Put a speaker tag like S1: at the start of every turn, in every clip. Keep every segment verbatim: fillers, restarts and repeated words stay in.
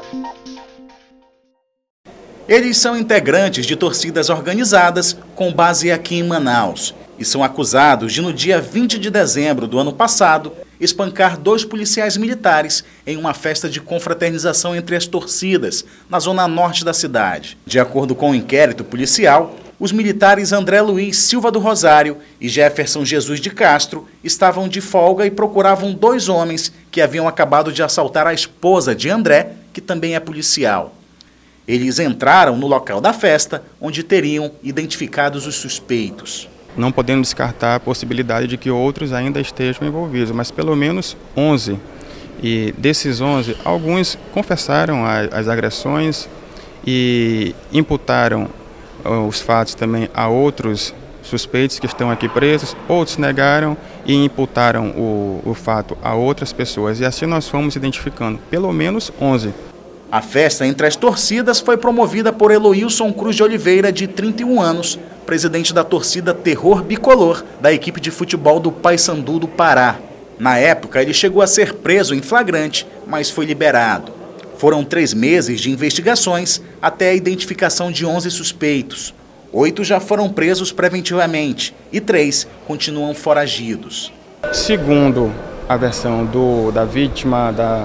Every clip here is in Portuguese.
S1: Eles são integrantes de torcidas organizadas com base aqui em Manaus e são acusados de, no dia vinte de dezembro do ano passado, espancar dois policiais militares em uma festa de confraternização entre as torcidas, na zona norte da cidade. De acordo com o inquérito policial, os militares André Luiz Silva do Rosário e Jefferson Jesus de Castro estavam de folga e procuravam dois homens que haviam acabado de assaltar a esposa de André, que também é policial. Eles entraram no local da festa, onde teriam identificados os suspeitos.
S2: Não podemos descartar a possibilidade de que outros ainda estejam envolvidos, mas pelo menos onze. E desses onze, alguns confessaram as agressões e imputaram os fatos também a outros suspeitos que estão aqui presos, outros negaram e imputaram o, o fato a outras pessoas. E assim nós fomos identificando pelo menos onze.
S1: A festa entre as torcidas foi promovida por Eloilson Cruz de Oliveira, de trinta e um anos, presidente da torcida Terror Bicolor, da equipe de futebol do Paysandu do Pará. Na época, ele chegou a ser preso em flagrante, mas foi liberado. Foram três meses de investigações até a identificação de onze suspeitos. Oito já foram presos preventivamente e três continuam foragidos.
S2: Segundo a versão do, da vítima, da...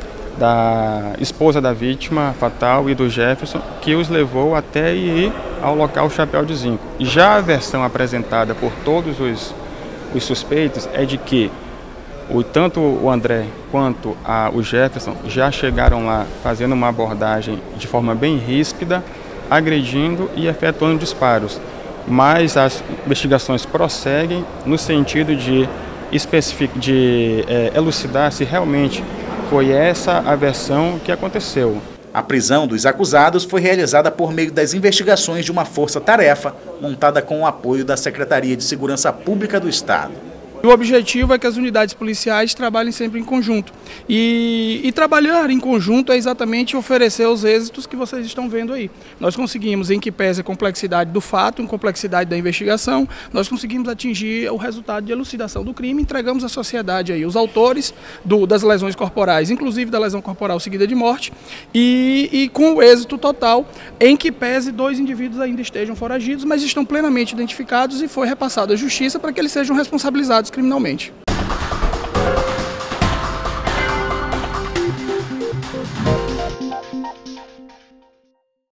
S2: da esposa da vítima fatal e do Jefferson, que os levou até ir ao local Chapéu de Zinco. Já a versão apresentada por todos os, os suspeitos é de que o, tanto o André quanto a, o Jefferson já chegaram lá fazendo uma abordagem de forma bem ríspida, agredindo e efetuando disparos. Mas as investigações prosseguem no sentido de, especific, de é, elucidar se realmente foi essa a versão que aconteceu.
S1: A prisão dos acusados foi realizada por meio das investigações de uma força-tarefa montada com o apoio da Secretaria de Segurança Pública do Estado.
S3: O objetivo é que as unidades policiais trabalhem sempre em conjunto. E, e trabalhar em conjunto é exatamente oferecer os êxitos que vocês estão vendo aí. Nós conseguimos, em que pese a complexidade do fato, a complexidade da investigação, nós conseguimos atingir o resultado de elucidação do crime, entregamos à sociedade aí os autores do, das lesões corporais, inclusive da lesão corporal seguida de morte, e, e com o êxito total, em que pese dois indivíduos ainda estejam foragidos, mas estão plenamente identificados e foi repassado à justiça para que eles sejam responsabilizados criminalmente.